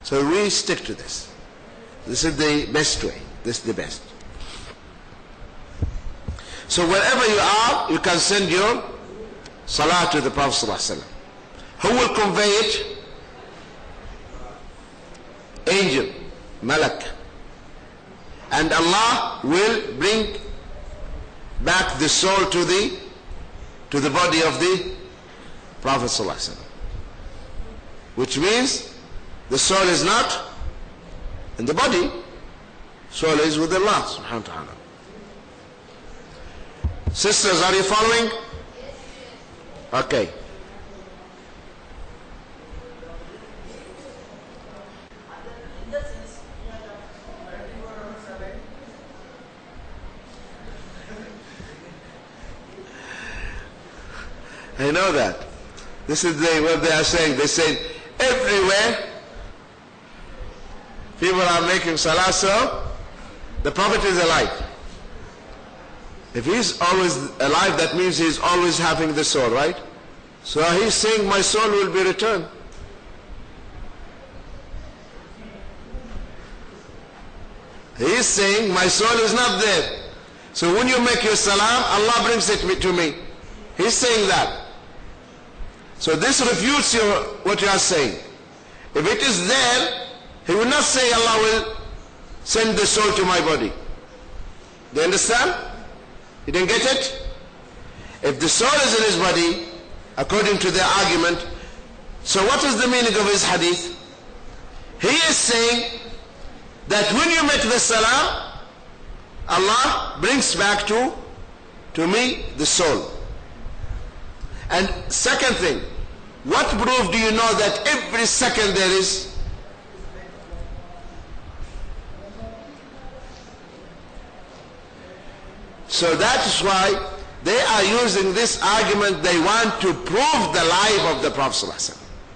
So we stick to this. This is the best way. This is the best. So wherever you are, you can send your salah to the Prophet ﷺ. Who will convey it? Angel, Malak. And Allah will bring back the soul to the body of the Prophet ﷺ. Which means the soul is not in the body. Soul is with Allah subhanahu wa ta'ala. Sisters, are you following? Okay. I know that. This is what they are saying. They say everywhere people are making salah, so the Prophet is alive. If he's always alive, that means he's always having the soul, right? So he's saying my soul will be returned. He is saying my soul is not there. So when you make your salam, Allah brings it to me. He's saying that. So this refutes what you are saying. If it is there, he will not say Allah will send the soul to my body. Do you understand? You didn't get it? If the soul is in his body, according to their argument, so what is the meaning of his hadith? He is saying that when you make the salam, Allah brings back to me the soul. And second thing, what proof do you know that every second there is? So that is why they are using this argument. They want to prove the life of the Prophet ﷺ.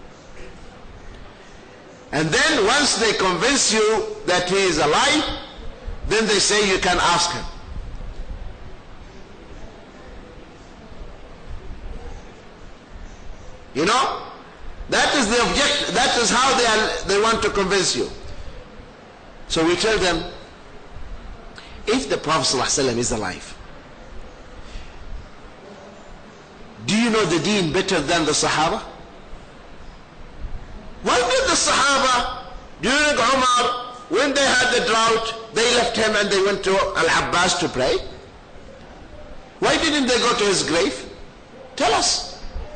And then once they convince you that he is alive, then they say you can ask him. You know, that is the object. That is how they want to convince you. So we tell them, if the Prophet ﷺ is alive, do you know the deen better than the Sahaba? Why did the Sahaba, during Umar, when they had the drought, they left him and they went to Al-Abbas to pray? Why didn't they go to his grave? Tell us.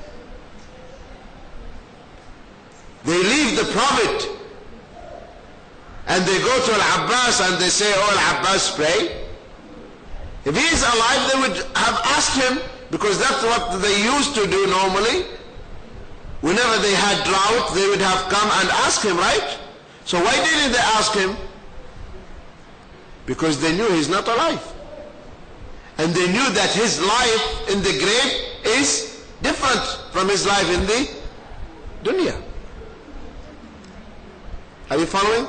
They leave the Prophet and they go to Al-Abbas and they say, oh, Al-Abbas, pray. If he is alive, they would have asked him, because that's what they used to do normally. Whenever they had drought, they would have come and asked him, right? So why didn't they ask him? Because they knew he's not alive. And they knew that his life in the grave is different from his life in the dunya. Are you following?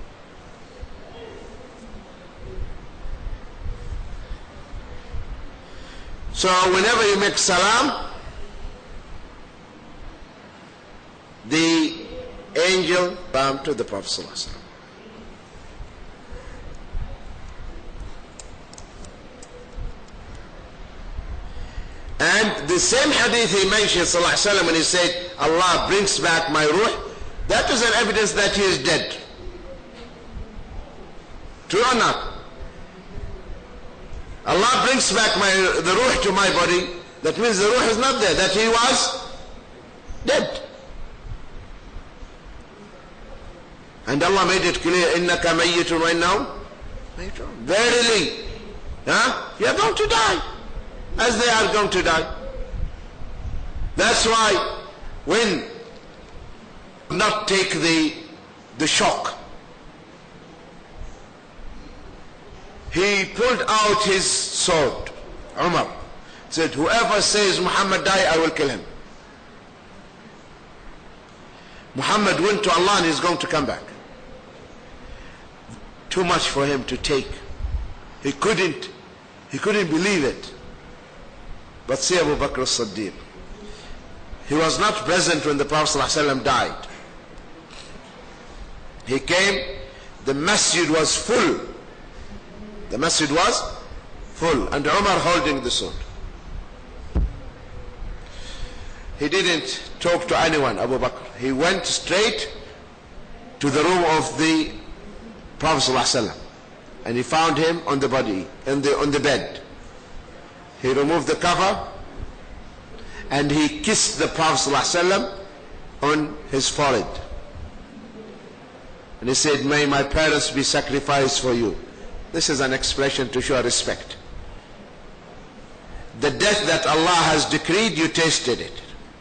So whenever you make salam, the angel bound to the Prophet ﷺ. And the same hadith he mentioned ﷺ when he said, Allah brings back my ruh, that is an evidence that he is dead. True or not? Allah brings back the ruh to my body, that means the ruh is not there, that he was dead. And Allah made it clear, إِنَّكَ مَيِّتٌ وَإِنَّهُمْ مَيِّتُونَ. Verily, you are going to die, as they are going to die. That's why when not take the shock, he pulled out his sword. Umar said, whoever says Muhammad died, I will kill him. Muhammad went to Allah and he's going to come back. Too much for him to take. He couldn't believe it. But see Abu Bakr as-Siddiq, he was not present when the Prophet ﷺ died. He came, the masjid was full. The masjid was full, and Umar holding the sword. He didn't talk to anyone, Abu Bakr. He went straight to the room of the Prophet ﷺ, and he found him on the body, on the bed. He removed the cover and he kissed the Prophet ﷺ on his forehead. And he said, "May my parents be sacrificed for you." This is an expression to show respect. The death that Allah has decreed, you tasted it,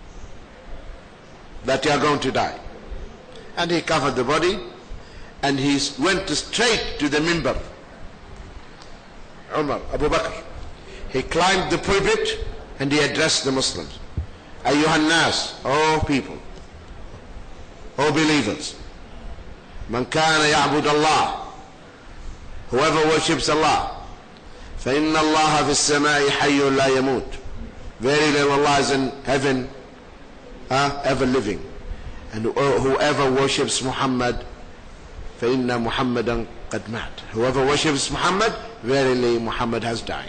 that you are going to die. And he covered the body and he went straight to the minbar. Umar, Abu Bakr, he climbed the pulpit and he addressed the Muslims. Ayyuhan nas, oh people, oh believers, man kana ya'bud Allah, whoever worships Allah, فَإِنَّ اللَّهَ فِي السَّمَاءِ حَيٌّ لَا يَمُوتُ. Verily Allah is in heaven, ever living. And whoever worships Muhammad, فَإِنَّ مُحَمَّدًا قَدْ مَاتَ. Whoever worships Muhammad, verily Muhammad has died.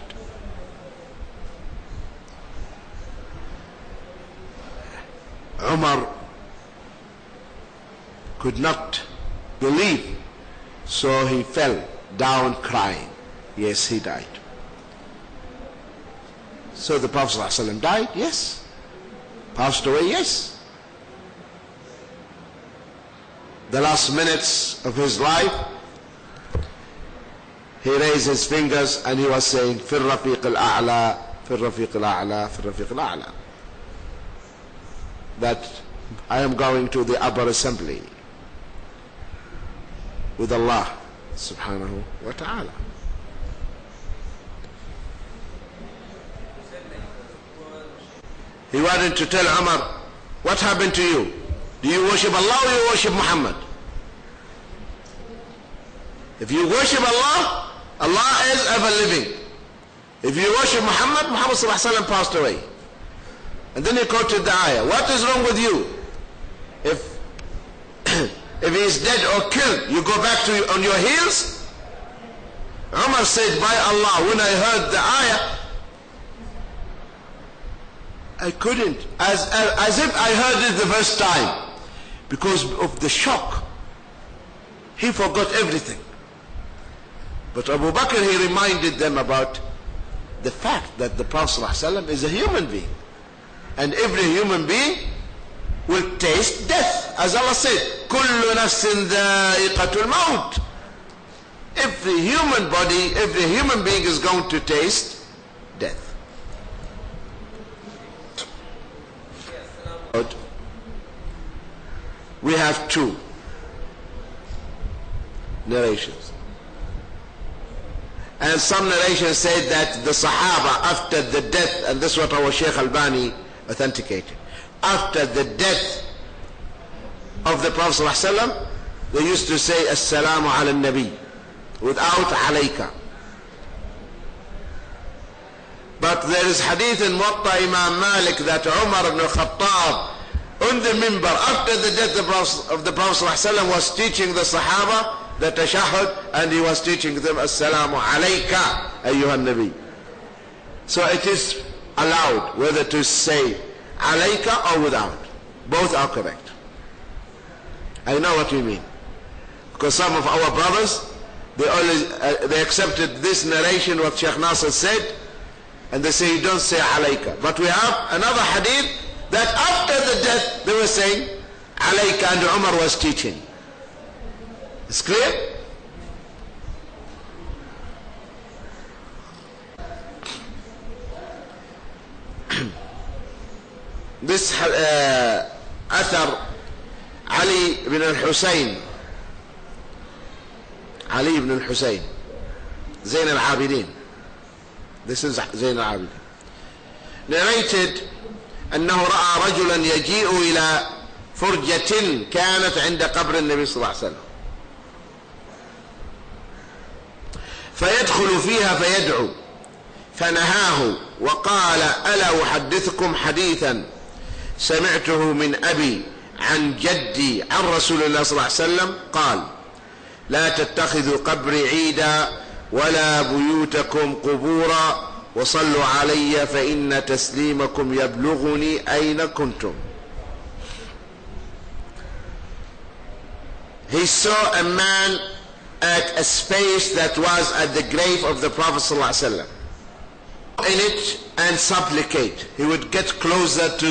Umar could not believe, so he fell down crying. Yes, he died. So the Prophet ﷺ died? Yes. Passed away? Yes. The last minutes of his life, he raised his fingers and he was saying, "Fi al-Rafiq al-A'la, fi al-Rafiq al-A'la, fi al-Rafiq al-A'la." That I am going to the upper assembly with Allah subhanahu wa ta'ala. He wanted to tell Umar, what happened to you? Do you worship Allah or you worship Muhammad? If you worship Allah, Allah is ever living. If you worship Muhammad, Muhammad sallallahu alaihi wasallam passed away. And then he quoted the ayah. What is wrong with you? If he is dead or killed, you go back on your heels? Umar said, by Allah, when I heard the ayah, I couldn't, as if I heard it the first time, because of the shock. He forgot everything. But Abu Bakr, he reminded them about the fact that the Prophet ﷺ is a human being, and every human being will taste death, as Allah said, "Kullu nafsin dha'iqatul maut." Every human body, every human being is going to taste death. We have two narrations, and some narrations said that the Sahaba, after the death, and this is what our Shaykh Albani authenticated, after the death of the Prophet ﷺ, they used to say Assalamu ala nabi without alayka. But there is hadith in Muwatta Imam Malik that Umar ibn Khattab on the minbar after the death of the Prophet ﷺ was teaching the Sahaba the tashahhud, and he was teaching them Assalamu alayka ayyuhan nabi. So it is allowed whether to say alayka or without. Both are correct. I know what you mean, because some of our brothers, they accepted this narration what Sheikh Nasser said, and they say you don't say alayka. But we have another hadith that after the death they were saying alayka, and Umar was teaching. It's clear? This Athar, Ali ibn al-Husayn, Ali ibn al-Husayn, Zayn al-Abidin, this is Zayn al-Abidin, narrated أنه رأى رجلا يجيء إلى فرجة كانت عند قبر النبي صلى الله عليه وسلم فيدخل فيها فيدعو فنهاه وقال: ألا أحدثكم حديثا سمعته من أبي عن جدي عن رسول الله صلى الله عليه وسلم قال لا تتخذوا قبري عيدا ولا بيوتكم قبورا وصلوا علي فإن تسليمكم يبلغني أين كنتم. He saw a man at a space that was at the grave of the Prophet ﷺ. In it and supplicate. He would get closer to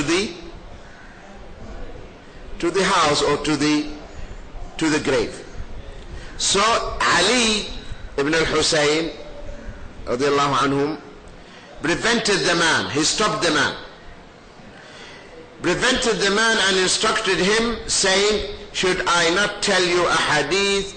the house or to the grave. So Ali ibn al-Husayn radiallahu anhum prevented the man. He stopped the man. Prevented the man and instructed him, saying, should I not tell you a hadith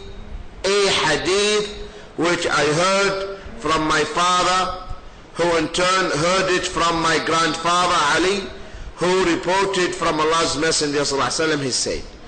which I heard from my father, who in turn heard it from my grandfather Ali, who reported from Allah's Messenger sallallahu alaihi wasallam, he said,